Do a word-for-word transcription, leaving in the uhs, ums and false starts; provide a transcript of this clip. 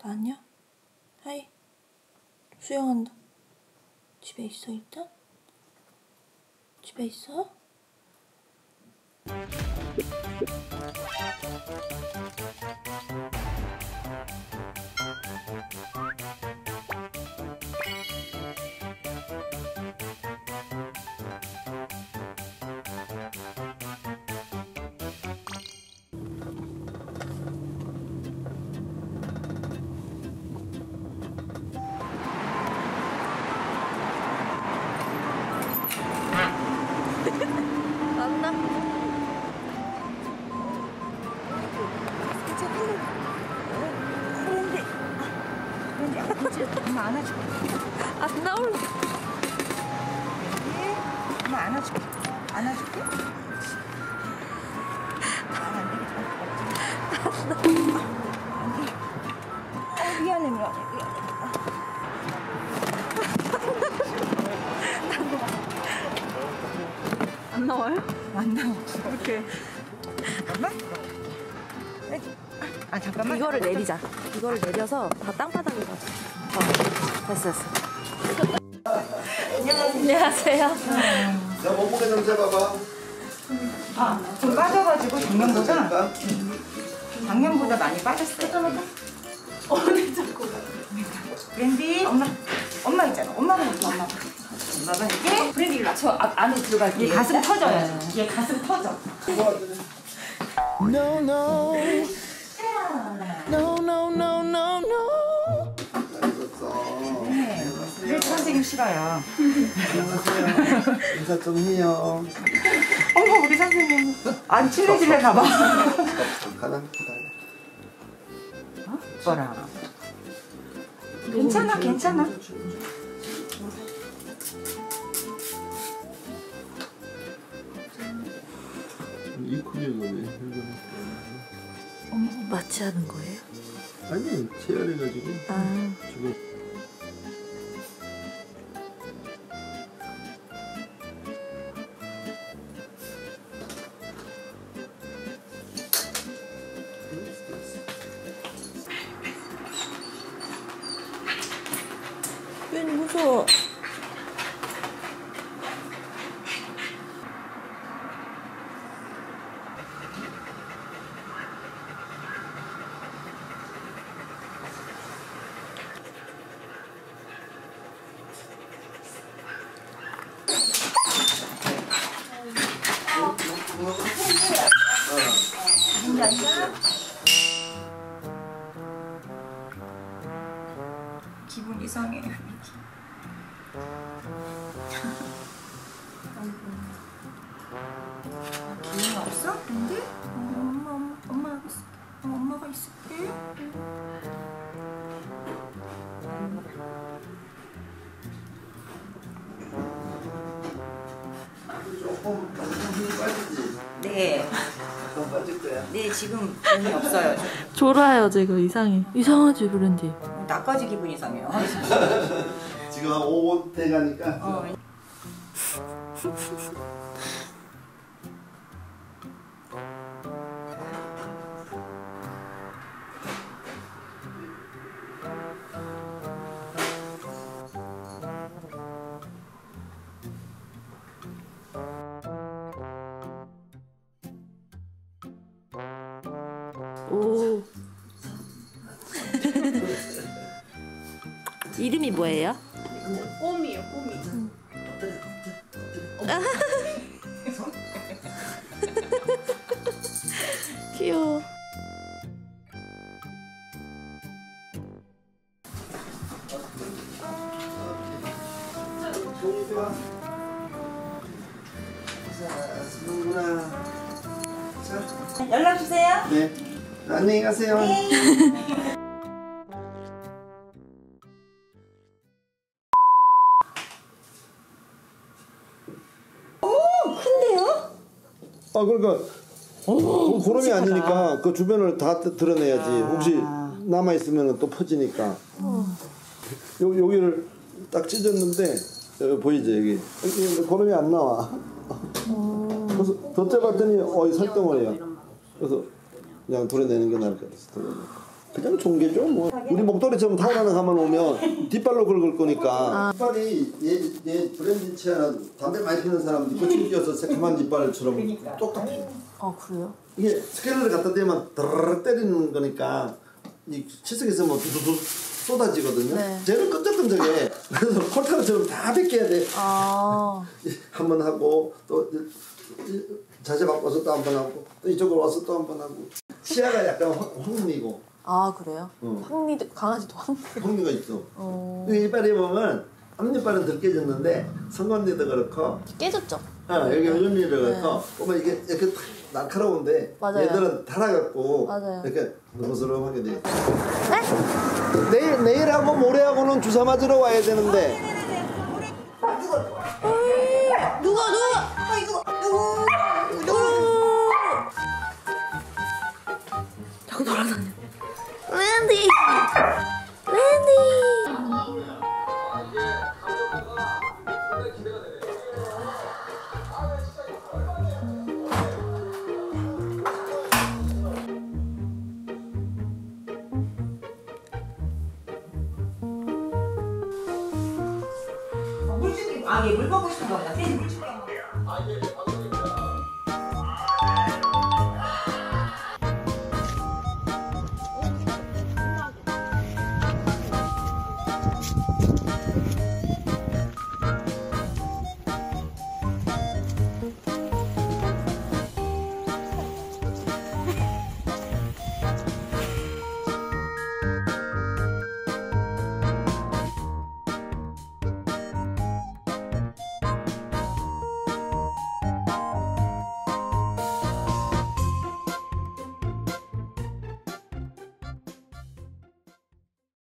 나왔냐? 하이. 수영한다. 집에 있어 일단? 집에 있어? 맞나? 그런데 그런데 아프지? 엄마 안아줄게. 안 나올라. 엄마 안아줄게. 안아줄게. 안 되겠다. 어, 미안해 미안해 미안해. 안 나와요? 안 나와. 이렇게. 잠깐만. 아 잠깐만. 이거를 내리자. 이거를 내려서 다 땅바닥에 가자. 어, 됐어 됐어. 안녕하세요. 자, 몸무게 좀 재봐봐. 아, 좀 빠져가지고 작년보다 작년보다 많이 빠졌어요. 어디 자꾸. 브랜디 엄마 엄마 있잖아. 엄마가 있어 엄마. 엄마가 이게 브랜디를 맞춰 아, 안으로 들어갈게. 얘 가슴 터져요. 얘 가슴 터져. No, no. No, no, no, no, no. 네. 그래서 선생님 싫어요. 안녕하세요. 인사 좀 해요. 어머 우리 선생님 안 친해질래 봐봐. 가난 기다려. 어? 뭐라? 괜찮아 괜찮아. 이 근육은 왜? 마취 하는 거예요? 아니, 체열해가지고. 아. 지금. 왜 무서워? 기분 이상해. 기운 없어? 근데? 어, 엄마 엄마 엄마 여기 있을게. 어, 엄마가 있을게. 조금, 조금 힘이 빠지지? 네. 더 빠질 거야. 네 지금 기분이 없어요. 졸아요 지금 이상해. 이상하지 브랜디. 나까지 기분 이상해요. 지금 한 오 분 돼가니까. 어. 오. 이름이 뭐예요? 꼼이에요, 꼼이. 귀여워. 수고나. 자, 연락 주세요. 네. 안녕히 가세요. 오 큰데요? 아, 그러니까 오, 고름이 아니니까 그 주변을 다 드러내야지. 혹시 남아 있으면 또 퍼지니까. 요 여기를 딱 찢었는데 여기 보이죠 여기. 여기 고름이 안 나와. 그래서 덧대봤더니 어이 살덩어리야. 그래서 그냥 도려내는 게 나을 것 같아서 도려내. 그냥 종개죠 뭐. 우리 목도리처럼 타고나는 가만 오면 뒷발로 긁을 거니까. 뒷발이 얘, 얘 브랜드 치아는 담배 많이 피는 사람들이 거친 끼어서 새카만 뒷발처럼 똑같아요. 아 그래요? 이게 스캐너를 갖다 대면 드르르 때리는 거니까 이 치석에서 뭐 두두두 쏟아지거든요. 네. 쟤는 끈적끈적해. 그래서 콜타르처럼 다 벗겨야 돼. 아 한 번 하고 또 자세 바꿔서 또 한 번 하고 또 이쪽으로 와서 또 한 번 하고. 치아가 약간 황미고. 아 그래요? 어. 황미도 강아지도 황미. 황미가 있어. 어. 이빨에 보면 앞니빨은 덜 깨졌는데 성건니도 그렇고 깨졌죠? 어, 여기 요즘이를 그렇고 보면 이게 이렇게 탁 날카로운데 맞아요. 얘들은 달아갖고 맞아요. 이렇게 너스러하게 돼. 내일 내일하고 모레하고는 주사 맞으러 와야 되는데. 누가 누가? 아이고 누구 누구 자꾸 돌아다녀. 랜디, 랜디. 물주기 아얘물 먹고 싶은 거야. 물 줄게.